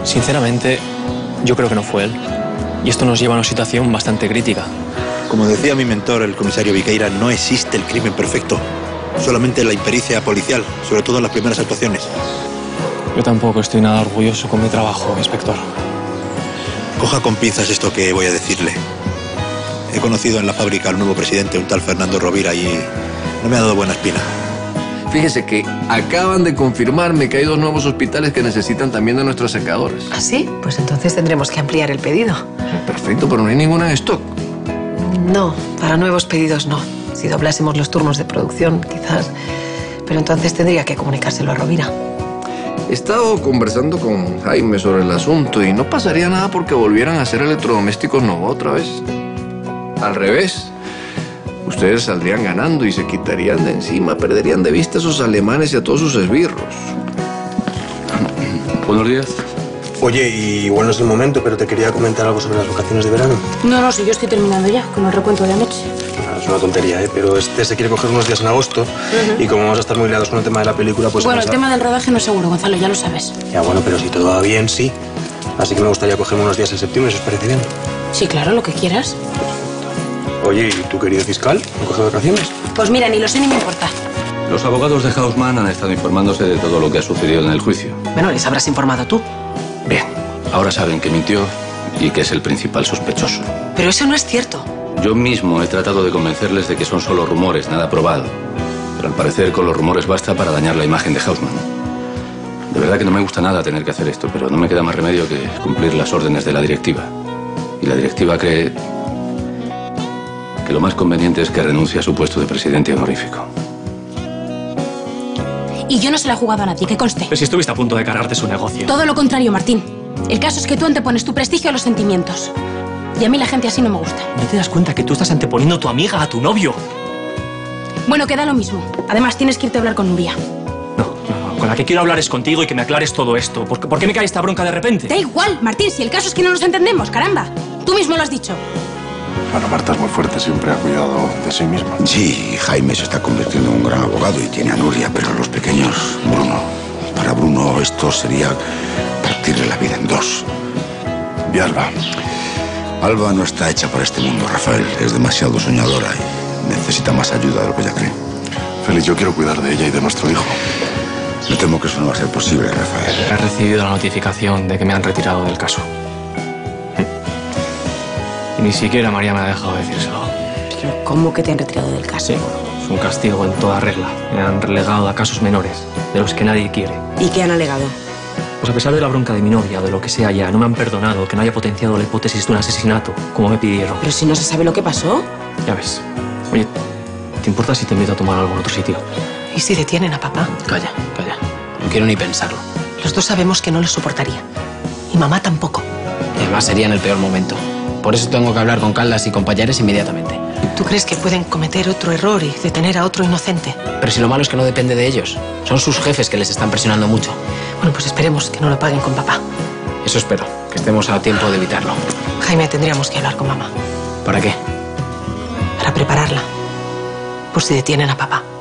Sinceramente, yo creo que no fue él. Y esto nos lleva a una situación bastante crítica. Como decía mi mentor, el comisario Viqueira, no existe el crimen perfecto. Solamente la impericia policial, sobre todo en las primeras actuaciones. Yo tampoco estoy nada orgulloso con mi trabajo, inspector. Coja con pinzas esto que voy a decirle. He conocido en la fábrica al nuevo presidente, un tal Fernando Rovira, y no me ha dado buena espina. Fíjese que acaban de confirmarme que hay 2 nuevos hospitales que necesitan también de nuestros secadores. ¿Ah, sí? Pues entonces tendremos que ampliar el pedido. Perfecto, pero no hay ninguna en stock. No, para nuevos pedidos no. Si doblásemos los turnos de producción, quizás. Pero entonces tendría que comunicárselo a Rovira. He estado conversando con Jaime sobre el asunto y no pasaría nada porque volvieran a hacer electrodomésticos Nova otra vez. Al revés. Ustedes saldrían ganando y se quitarían de encima, perderían de vista a esos alemanes y a todos sus esbirros. Buenos días. Oye, igual no es el momento, pero te quería comentar algo sobre las vacaciones de verano. No, si yo estoy terminando ya con el recuento de anoche. Es una tontería, ¿eh? Pero se quiere coger unos días en agosto y como vamos a estar muy liados con el tema de la película, pues... Bueno, el tema del rodaje no es seguro, Gonzalo, ya lo sabes. Ya, bueno, pero si todo va bien, sí. Así que me gustaría cogerme unos días en septiembre, si os parece bien. Sí, claro, lo que quieras. Oye, ¿y tu querido fiscal? ¿No coge vacaciones? Pues mira, ni lo sé ni me importa. Los abogados de Haussmann han estado informándose de todo lo que ha sucedido en el juicio. Bueno, ¿les habrás informado tú? Bien, ahora saben que mintió y que es el principal sospechoso. Pero eso no es cierto. Yo mismo he tratado de convencerles de que son solo rumores, nada probado. Pero al parecer con los rumores basta para dañar la imagen de Haussmann. De verdad que no me gusta nada tener que hacer esto, pero no me queda más remedio que cumplir las órdenes de la directiva. Y la directiva cree que lo más conveniente es que renuncie a su puesto de presidente honorífico. Y yo no se la he jugado a nadie, que conste. Pero si estuviste a punto de cargarte su negocio. Todo lo contrario, Martín. El caso es que tú antepones tu prestigio a los sentimientos. Y a mí la gente así no me gusta. ¿No te das cuenta que tú estás anteponiendo a tu amiga a tu novio? Bueno, queda lo mismo. Además, tienes que irte a hablar con Nuria. No. Con la que quiero hablar es contigo y que me aclares todo esto. ¿Por qué me cae esta bronca de repente? Da igual, Martín, si el caso es que no nos entendemos, caramba. Tú mismo lo has dicho. Bueno, Marta es muy fuerte, siempre ha cuidado de sí misma. Sí, Jaime se está convirtiendo en un gran abogado y tiene a Nuria, pero los pequeños, Bruno. Para Bruno esto sería partirle la vida en 2. ¿Y Alba? Alba no está hecha para este mundo, Rafael. Es demasiado soñadora y necesita más ayuda de lo que ella cree. Félix, yo quiero cuidar de ella y de nuestro hijo. Me temo que eso no va a ser posible, Rafael. He recibido la notificación de que me han retirado del caso. Y ni siquiera María me ha dejado decírselo. Pero ¿cómo que te han retirado del caso? Sí, bueno, es un castigo en toda regla. Me han relegado a casos menores, de los que nadie quiere. ¿Y qué han alegado? Pues a pesar de la bronca de mi novia, de lo que sea ya, no me han perdonado que no haya potenciado la hipótesis de un asesinato, como me pidieron. Pero si no se sabe lo que pasó. Ya ves. Oye, ¿te importa si te invito a tomar algo en otro sitio? ¿Y si detienen a papá? Calla. No quiero ni pensarlo. Los 2 sabemos que no lo soportaría. Y mamá tampoco. Y además sería en el peor momento. Por eso tengo que hablar con Caldas y con Pallares inmediatamente. ¿Tú crees que pueden cometer otro error y detener a otro inocente? Pero si lo malo es que no depende de ellos. Son sus jefes que les están presionando mucho. Bueno, pues esperemos que no lo paguen con papá. Eso espero, que estemos a tiempo de evitarlo. Jaime, tendríamos que hablar con mamá. ¿Para qué? Para prepararla. Por si detienen a papá.